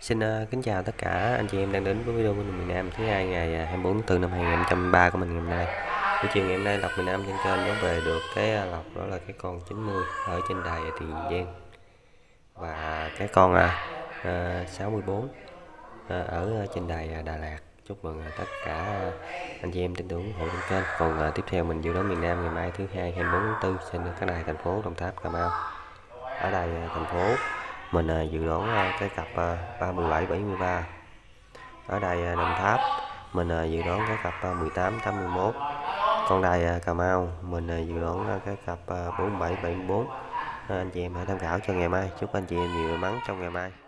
Xin kính chào tất cả anh chị em đang đến với video bên miền Nam thứ hai ngày 24 tháng 4 năm 2023 của mình ngày hôm nay. Buổi chiều ngày hôm nay lọc miền Nam trên kênh đón về được cái lọc đó là cái con 90 ở trên đài Tiền Giang và cái con 64 ở trên đài Đà Lạt. Chúc mừng tất cả anh chị em tin tưởng ủng hộ trên kênh. Còn tiếp theo mình dự đoán miền Nam ngày mai thứ hai 24 tháng 4 trên các đài thành phố Đồng Tháp, Cà Mau. Ở đài thành phố mình dự đoán cái cặp 37 73. Ở đài Đồng Tháp mình dự đoán cái cặp 18 81. Còn đài Cà Mau mình dự đoán cái cặp 47 74. Anh chị em hãy tham khảo cho ngày mai. Chúc anh chị em nhiều may mắn trong ngày mai.